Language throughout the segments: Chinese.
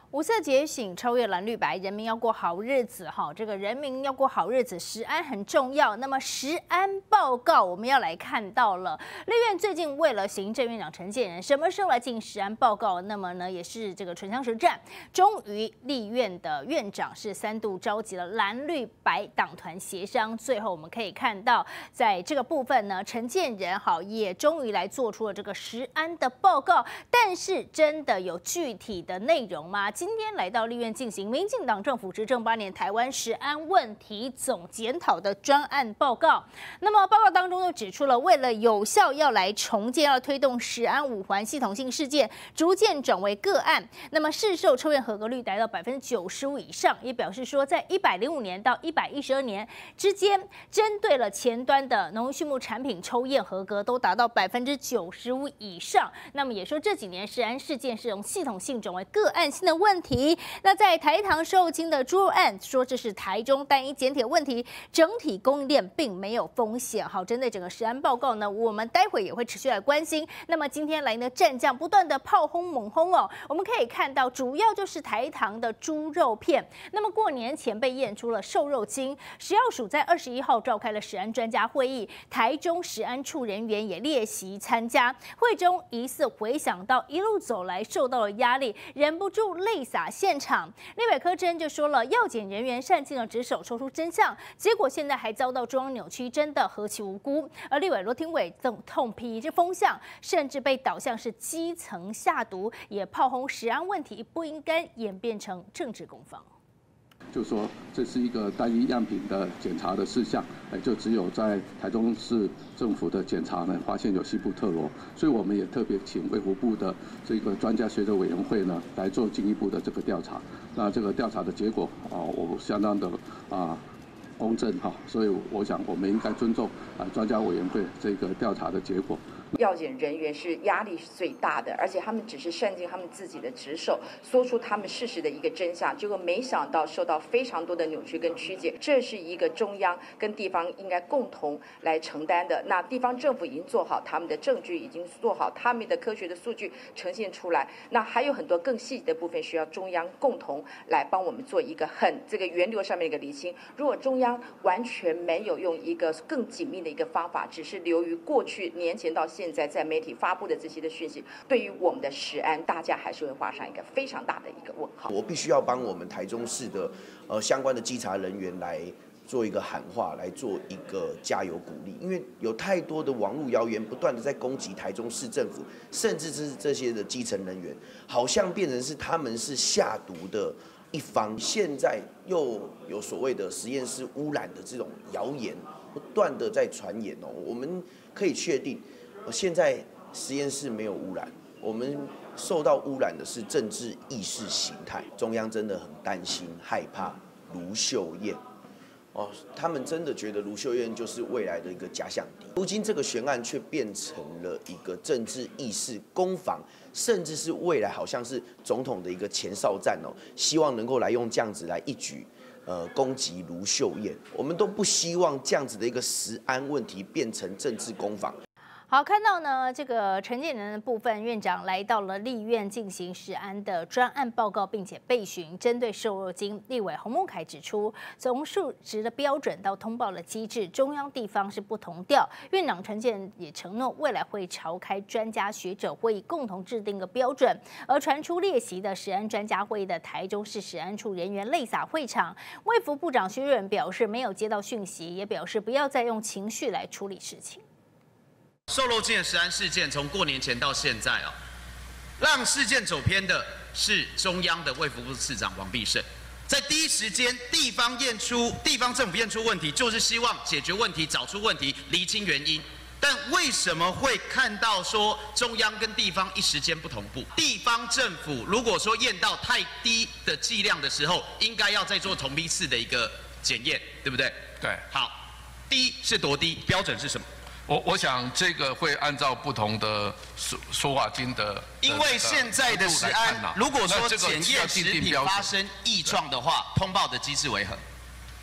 五色觉醒，超越蓝绿白，人民要过好日子哈。这个人民要过好日子，食安很重要。那么食安报告我们要来看到了，立院最近为了行政院长陈建仁什么时候来进食安报告，那么呢也是这个唇枪舌战，终于立院的院长是3度召集了蓝绿白党团协商，最后我们可以看到，在这个部分呢，陈建仁好也终于来做出了这个食安的报告，但是真的有具体的内容吗？今天来到立院进行民进党政府执政8年台湾食安问题总检讨的专案报告。那么报告当中又指出了，为了有效要来重建，要推动食安5环系统性事件逐渐转为个案，那么市售抽验合格率达到95%以上，也表示说在105年到112年之间，针对了前端的农渔畜牧产品抽验合格都达到95%以上。那么也说这几年食安事件是从系统性转为个案性的问题。那在台糖瘦肉精的猪肉案，说这是台中单一检铁问题，整体供应链并没有风险。好，针对整个食安报告呢，我们待会也会持续来关心。那么今天来呢，战将不断的炮轰猛轰哦，我们可以看到主要就是台糖的猪肉片。那么过年前被验出了瘦肉精，食药署在21号召开了食安专家会议，台中食安处人员也列席参加，会中疑似回想到一路走来受到了压力，忍不住泪洒现场。立委柯志恩就说了，药检人员善尽了职守，说出真相，结果现在还遭到中央扭曲，真的何其无辜。而立委罗廷伟痛批这风向，甚至被导向是基层下毒，也炮轰食安问题不应该演变成政治攻防。 就说这是一个单一样品的检查的事项，就只有在台中市政府的检查呢，发现有西布特罗，所以我们也特别请卫福部的这个专家学者委员会呢来做进一步的这个调查。那这个调查的结果我相当的公正哈，所以我想我们应该尊重专家委员会这个调查的结果。 药检人员是压力是最大的，而且他们只是善尽他们自己的职守，说出他们事实的一个真相，结果没想到受到非常多的扭曲跟曲解，这是一个中央跟地方应该共同来承担的。那地方政府已经做好他们的证据，已经做好他们的科学的数据呈现出来，那还有很多更细的部分需要中央共同来帮我们做一个这个源流上面的一个厘清。如果中央完全没有用一个更紧密的一个方法，只是流于过去年前到现在在媒体发布的这些的讯息，对于我们的食安，大家还是会画上一个非常大的一个问号。 我必须要帮我们台中市的相关的稽查人员来做一个喊话，来做一个加油鼓励，因为有太多的网络谣言不断的在攻击台中市政府，甚至是这些的基层人员，好像变成是他们是下毒的一方。现在又有所谓的实验室污染的这种谣言不断的在传言哦，我们可以确定。现在实验室没有污染，我们受到污染的是政治意识形态。中央真的很担心、害怕卢秀燕，他们真的觉得卢秀燕就是未来的一个假想敌。如今这个悬案却变成了一个政治意识攻防，甚至是未来好像是总统的一个前哨战哦，希望能够来用这样子来一举攻击卢秀燕。我们都不希望这样子的一个食安问题变成政治攻防。 好，看到呢，这个陈建仁的部分院长来到了立院进行食安的专案报告，并且备询。针对瘦肉精，立委洪孟凯指出，从数值的标准到通报的机制，中央地方是不同调。院长陈建仁也承诺，未来会召开专家学者会议，共同制定个标准。而传出列席的食安专家会议的台中市食安处人员泪洒会场，卫福部长薛瑞元表示没有接到讯息，也表示不要再用情绪来处理事情。 瘦肉精的食安事件从过年前到现在让事件走偏的是中央的卫福部次长王必胜，在第一时间地方政府验出问题，就是希望解决问题、找出问题、厘清原因。但为什么会看到说中央跟地方一时间不同步？地方政府如果说验到太低的剂量的时候，应该要再做同批次的一个检验，对不对？ 对。 好，低是多低？标准是什么？ 我想这个会按照不同的说法经的， 因为现在的食安，如果说检验食品发生异状的话，通报的机制为何？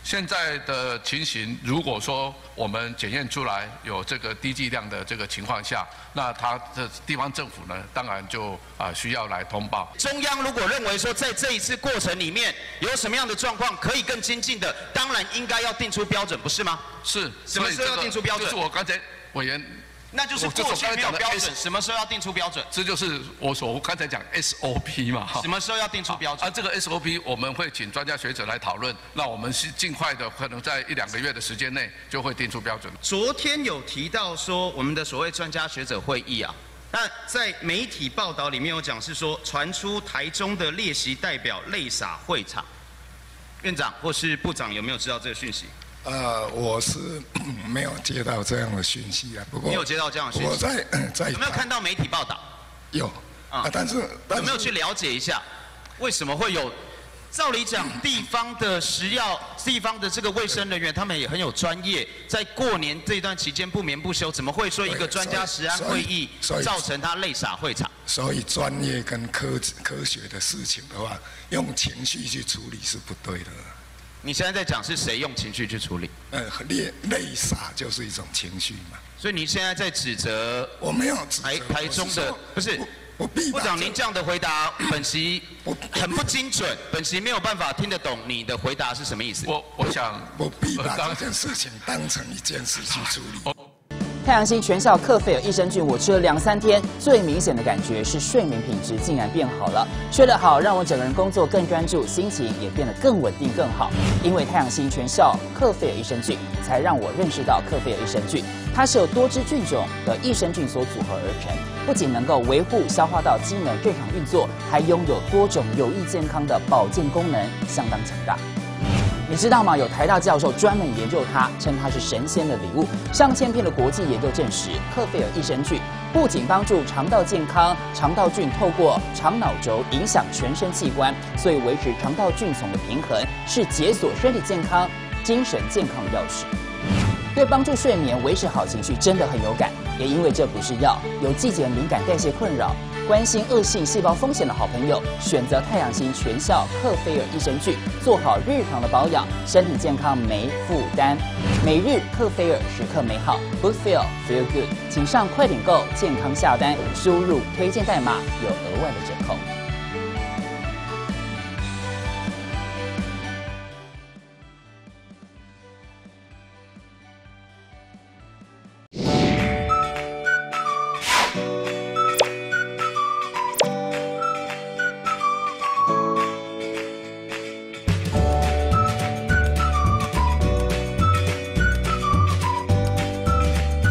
现在的情形，如果说我们检验出来有这个低剂量的这个情况下，那它的地方政府呢，当然就需要来通报。 中央如果认为说在这一次过程里面有什么样的状况可以更精进的，当然应该要定出标准，不是吗？ 是， 什么时候要定出标准？ 就是我刚才委员。 那就是过去没有标准，什么时候要定出标准？ 这就是我刚才讲 SOP 嘛。 什么时候要定出标准？ 这个 SOP 我们会请专家学者来讨论，那我们是尽快的，可能在1-2个月的时间内就会定出标准。 昨天有提到说我们的所谓专家学者会议啊，那在媒体报道里面有讲是说传出台中的列席代表泪洒会场，院长或是部长有没有知道这个讯息？ 我是没有接到这样的讯息啊。不过没有接到这样的讯息。 我在有没有看到媒体报道？ 有但是有没有去了解一下，为什么会有？照理讲，地方的食药、地方的这个卫生人员，他们也很有专业，在过年这段期间不眠不休，怎么会说一个专家食安会议造成他泪洒会场？所以专业跟科学的事情的话，用情绪去处理是不对的。 你现在在讲是谁用情绪去处理？ 泪洒就是一种情绪嘛。 所以你现在在指责？ 我没有指责台中的，不是。部长，您这样的回答，本席很不精准，本席没有办法听得懂你的回答是什么意思。 我想， 我必把这件事情当成一件事去处理。 太阳星全效克菲尔益生菌，我吃了2-3天，最明显的感觉是睡眠品质竟然变好了。睡得好，让我整个人工作更专注，心情也变得更稳定更好。因为太阳星全效克菲尔益生菌，才让我认识到克菲尔益生菌，它是由多支菌种的益生菌所组合而成，不仅能够维护消化道机能正常运作，还拥有多种有益健康的保健功能，相当强大。你知道吗？有台大教授专门研究它，称它是神仙的礼物。上千篇的国际研究证实，克菲尔益生菌不仅帮助肠道健康，肠道菌透过肠脑轴影响全身器官，所以维持肠道菌丛的平衡是解锁身体健康、精神健康的钥匙。对帮助睡眠、维持好情绪真的很有感。也因为这不是药，有季节敏感、代谢困扰、关心恶性细胞风险的好朋友，选择太阳星全效克菲尔益生菌，做好日常的保养，身体健康没负担。每日克菲尔，时刻美好 ，Good Feel Feel Good， 请上快点购健康下单，输入推荐代码有额外的折扣。